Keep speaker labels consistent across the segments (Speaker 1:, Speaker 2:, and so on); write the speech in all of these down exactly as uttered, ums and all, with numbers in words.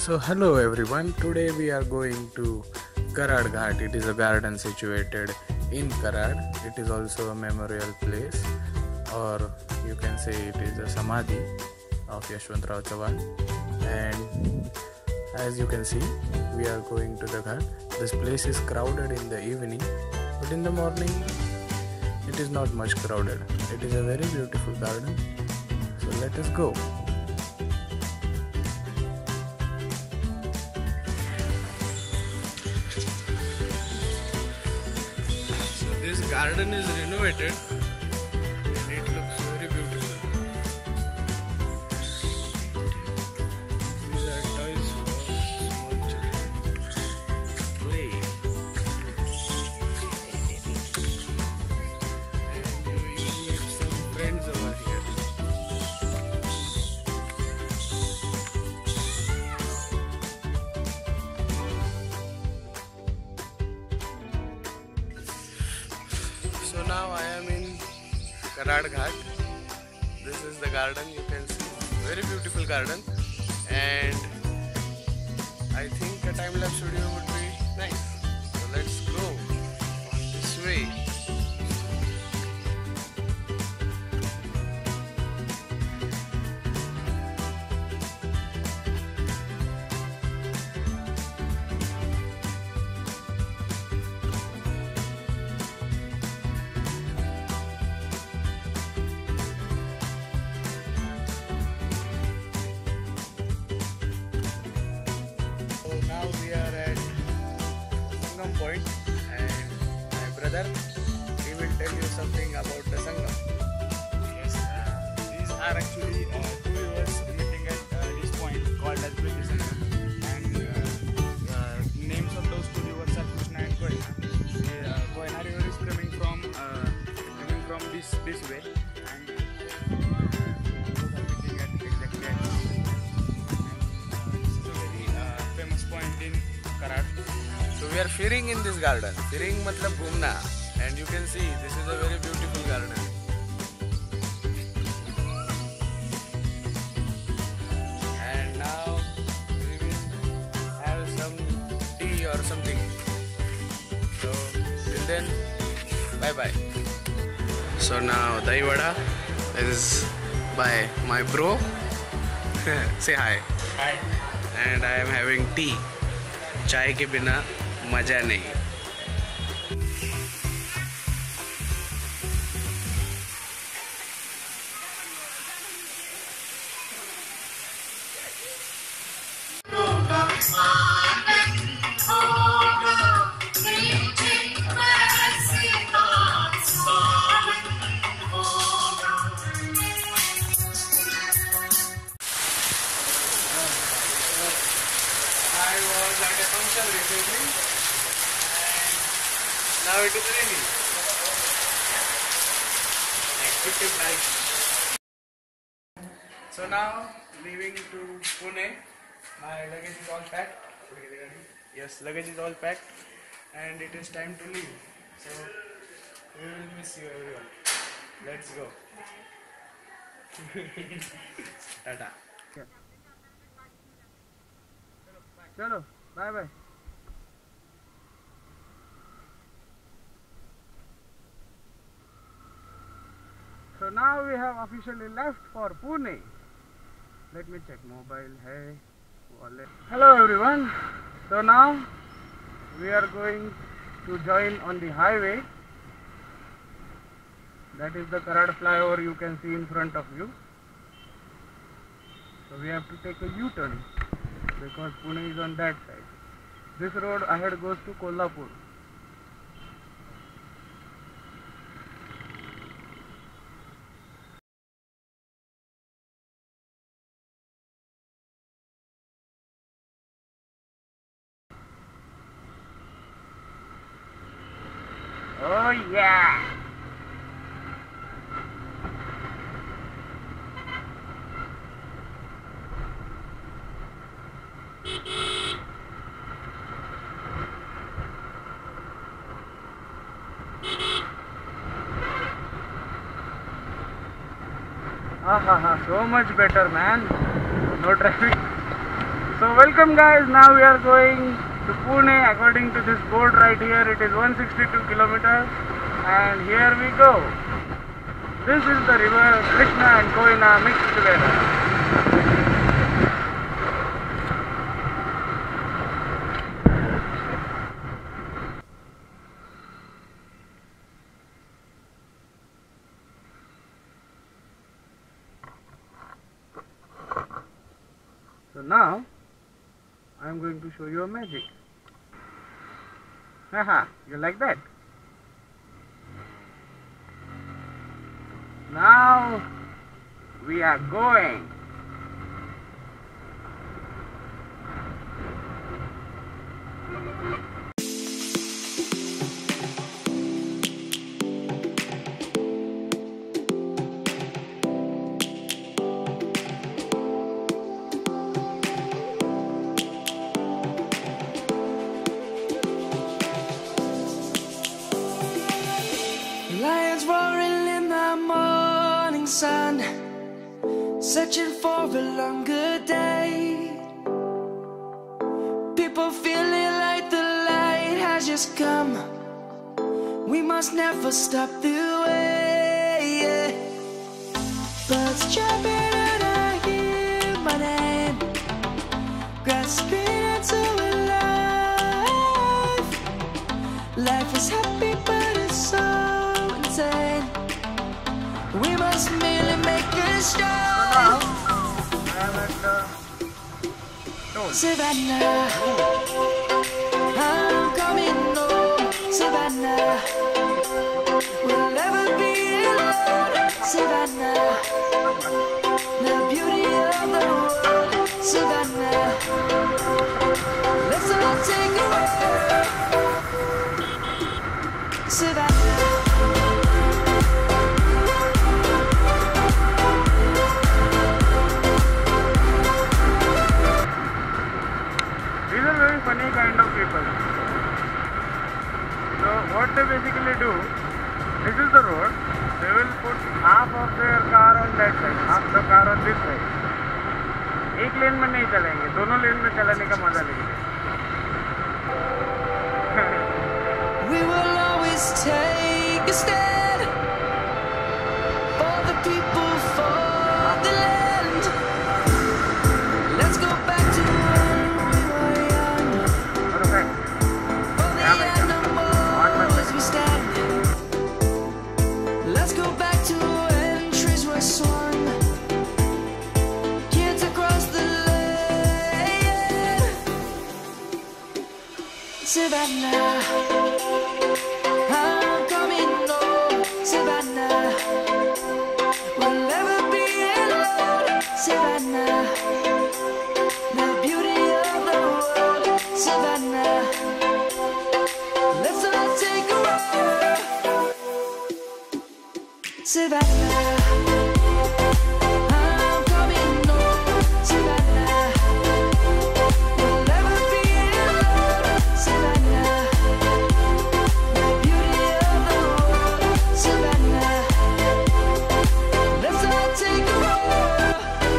Speaker 1: So hello everyone, today we are going to Karad Ghat. It is a garden situated in Karad. It is also a memorial place, or you can say it is a samadhi of Yashwantrao Chavan. And as you can see, we are going to the ghat. This place is crowded in the evening, but in the morning it is not much crowded. It is a very beautiful garden. So let us go. This garden is renovated and it looks very beautiful. These are toys for small children to play. And you meet some friends over here. So now I am in Karad Ghat. This is the garden, you can see. Very beautiful garden. And I think a time-lapse video would be nice. So let's go on this way. Now we are at Sangam Point, and my brother, he will tell you something about the Sangam.
Speaker 2: Yes, uh, these are actually uh, two rivers meeting at uh, this point called as British Sangam, and uh, uh, names of those two rivers are Krishna and Koyna. The uh, Koyna river is coming from uh, coming from this this way, and uh, both are meeting at exactly at this way. And uh, this is a very uh, famous point in Karad.
Speaker 1: So we are fearing in this garden. Fearing matlab ghumna, and you can see this is a very beautiful garden. And now we will have some tea or something. So till then, bye bye. So now dahi vada is by my bro. Say hi.
Speaker 2: Hi.
Speaker 1: And I am having tea. चाय के बिना मजा नहीं. I was at a function recently, and now it is raining. Expected night. So now leaving to Pune. My luggage is all packed. Yes, luggage is all packed, and it is time to leave. So we will miss you, everyone. Let's go. Tata.
Speaker 2: Chalo, bye bye. So now we have officially left for Pune. Let me check mobile. Hey, wallet. Hello everyone. So now we are going to join on the highway. That is the Karad flyover you can see in front of you. So we have to take a U-turn, because Pune is on that side. This road ahead goes to Kolhapur. Oh yeah! Ah, ha, ha. So much better, man. No traffic.
Speaker 1: So welcome guys, now we are going to Pune. According to this board right here, it is one hundred sixty-two kilometers, and here we go. This is the river Krishna and Koyna mixed together. So now I am going to show you a magic. Haha, you like that? Now we are going.
Speaker 3: Lions roaring in the morning sun, searching for a longer day. People feeling like the light has just come. We must never stop the way. Birds jumping and I hear my name, grasping into life. Life is happy but it's so insane. We must merely make a start.
Speaker 1: I am at the toll.
Speaker 3: Savannah, I'm coming home. Savannah, we'll never be alone. Savannah, the beauty of the world. Savannah, let's all take a walk. Savannah.
Speaker 1: These are very funny kind of people. So what they basically do, this is the road, they will put half of their car on that side, half the car on this side. एक लेन में नहीं चलेंगे, दोनों लेन में चलाने का मजा लेंगे.
Speaker 3: We will always take a stand for the people, for the land. Let's go back to when we were young.
Speaker 1: Perfect.
Speaker 3: For the animals we stand. Let's go back to when trees were swung. Kids across the land. Savannah, I'm coming home. Savannah, we'll never be alone. Savannah, the beauty of the world. Savannah, let's all take a walk. Savannah, I'm coming home. Savannah, we'll never be alone. Savannah, the beauty of the world. Savannah, let's all take a walk.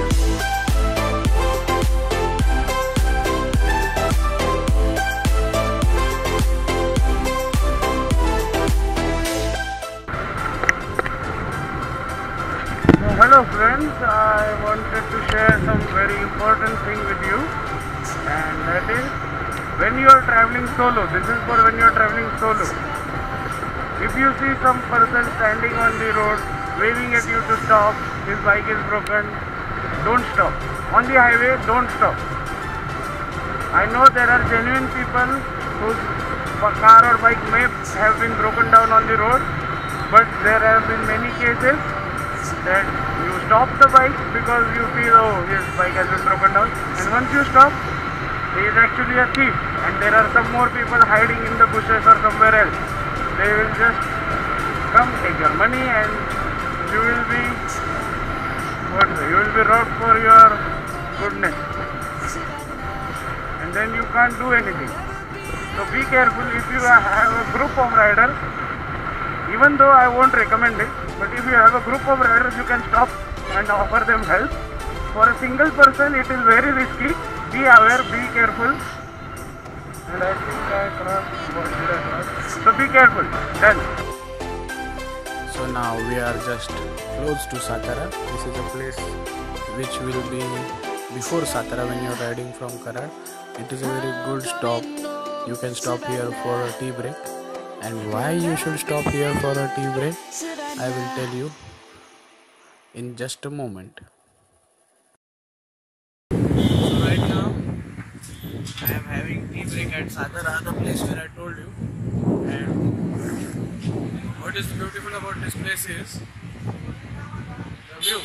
Speaker 1: So hello friends, I wanted to share some very important thing with you, and that is when you are traveling solo. This is for when you are traveling solo. If you see some person standing on the road waving at you to stop, his bike is broken, don't stop. On the highway, don't stop. I know there are genuine people whose car or bike may have been broken down on the road, but there have been many cases that you stop the bike because you feel, oh, his bike has been broken down, and once you stop, he is actually a thief, and there are some more people hiding in the bushes or somewhere else. They will just come take your money, and you will be what is it? You will be robbed for your goodness, and then you can't do anything. So be careful. If you have a group of riders, even though I won't recommend it, but if you have a group of riders, you can stop and offer them help. For a single person, it is very risky.
Speaker 2: be aware, be careful. And I think I crossed. What did I cross? So be careful. Done.
Speaker 1: So now we are just close to Satara. This is a place which will be before Satara when you are riding from Karad. It is a very good stop. You can stop here for a tea break. And why you should stop here for a tea break, I will tell you in just a moment. So right now I am having tea break at Satara, the place where I told you. And what is beautiful about this place is the view.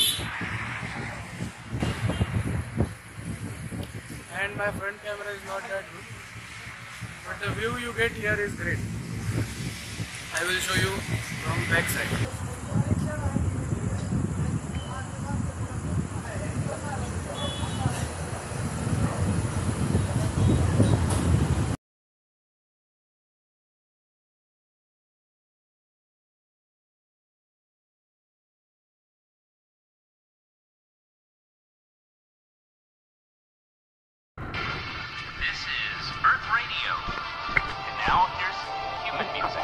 Speaker 1: And my front camera is not that good, but the view you get here is great. I will show you from back side.
Speaker 4: This is Earth Radio. And now here's human music.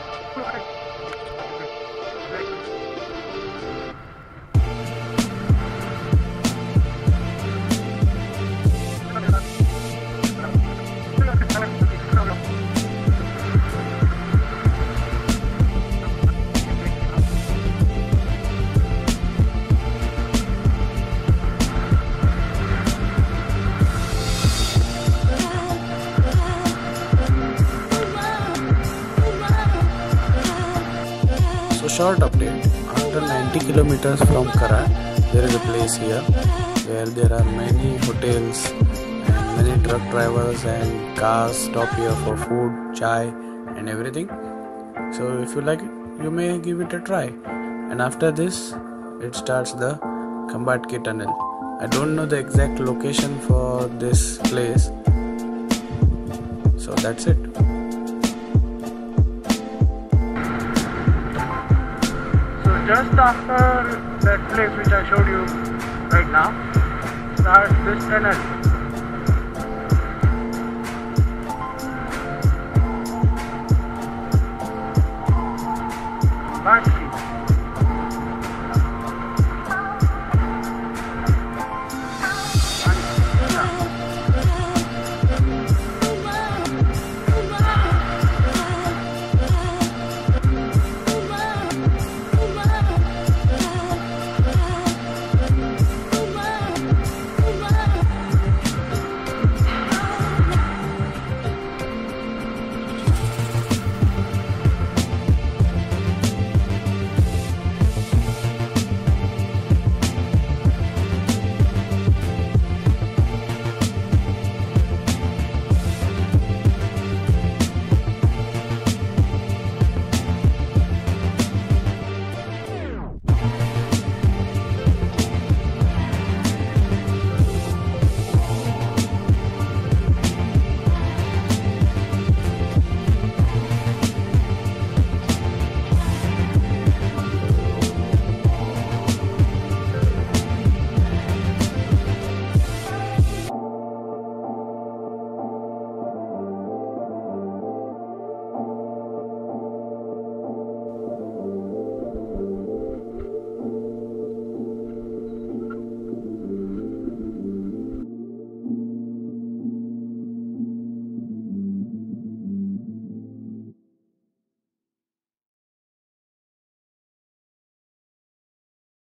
Speaker 1: So short update, after ninety kilometers from Karad, there is a place here where there are many hotels and many truck drivers and cars stop here for food, chai and everything. So if you like it, you may give it a try. And after this, it starts the Khambhatki tunnel. I don't know the exact location for this place. So that's it.
Speaker 2: Just after that place which I showed you right now starts this tunnel. Khambhatki.